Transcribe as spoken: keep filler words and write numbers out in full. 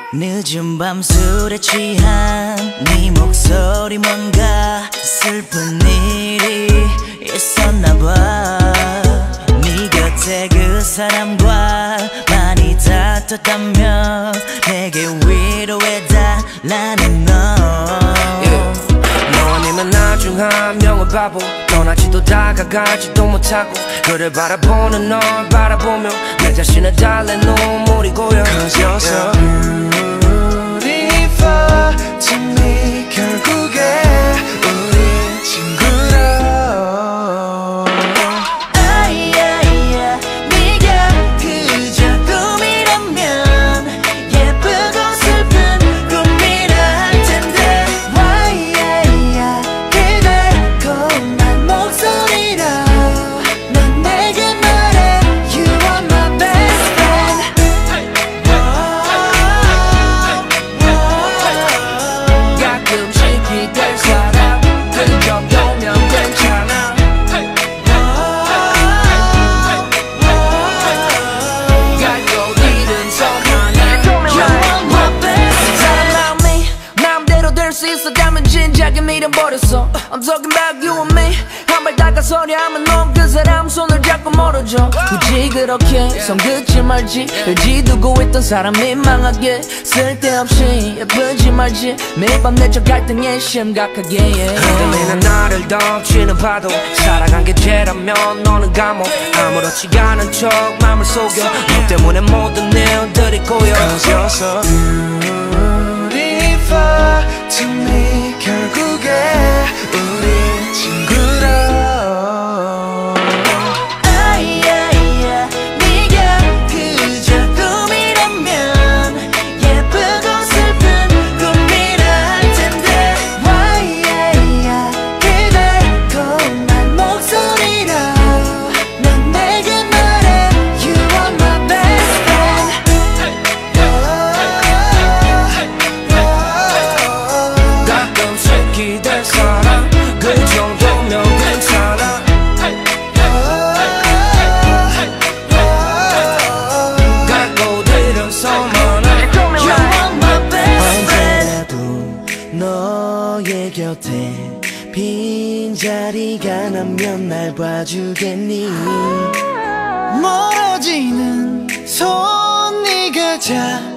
늦은 밤 술에 취한 네 목소리 뭔가 슬픈 일이 있었나봐. 네 곁에 그 사람과 많이 다퉜다며 내게 위로해달라는 너. yeah. 너 아니면 나중 한 명은 바보. 떠나지도 다가가지도 못하고 그를 바라보는 널 바라보며 내 자신을 달래 눈물이 고여. Cause you're so beautiful to me. 결국에 우린 친구로. 아이야이야 네가 그저 꿈이라면 예쁘고 슬픈 꿈이라 할 텐데. 와이야이야 그대 고운 목소리로 넌 내게 말해 You are my best friend. 가끔씩 기댈 사람 그 정도면 괜찮아. 갈곳 잃은 섬 하나. You are my best friend. 사랑하면 마음대로 될 수 있었다면 진작에 밀어버렸어. I'm talking about you and me. 한 발 다가서려 하면 넌 그 사람 손을 잡고 멀어져. 굳이 그렇게 손 긋지 말지. 의지 두고 있던 사람 민망하게 쓸데없이 예쁘지 말지. 매일 밤 내적 갈등에 심각하게 yeah. 흔들리는 나를 덮치는 파도. 살아간 게 죄라면 너는 감옥. 아무렇지 않은 척 맘을 속여. 너 때문에 모든 일들이 꼬여. Cause you're so beautiful to me. 결국에 우린 친구로. 아이야이야 네가 그저 꿈이라면 예쁘고 슬픈 꿈이라 할 텐데. 와이야이야 그대 고운 목소리로 넌 내게 말해 You are my best friend. 가끔씩 기댈 사람 그 정도면 괜찮아. 갈곳 잃은 섬 하나. You are my best friend. 언제라도 너의 곁에 빈자리가 나면 날 봐주겠니. 멀어지는 손 네가 잡